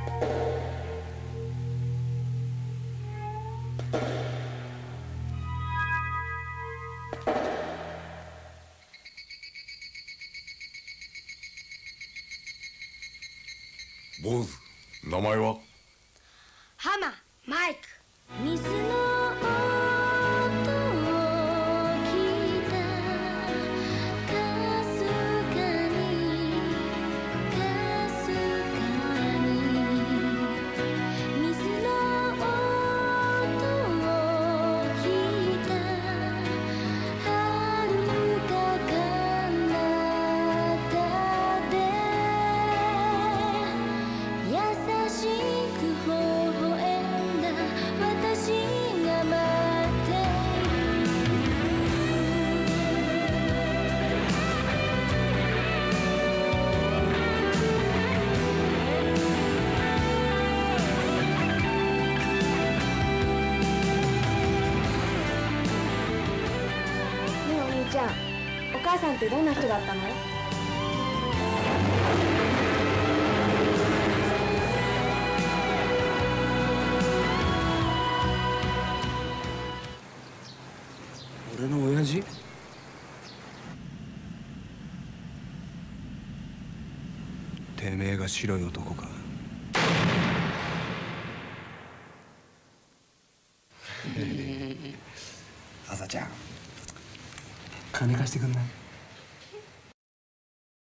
坊主、名前は？ ハマ、マイク。 水の音を聞いたかすかにかすかに水の音を聞いた遥か彼方で優しく微笑んだ私が待っていねえお兄ちゃん、お母さんってどんな人だったの？ 俺の親父？てめえが白い男か。朝ちゃん、金貸してくんない？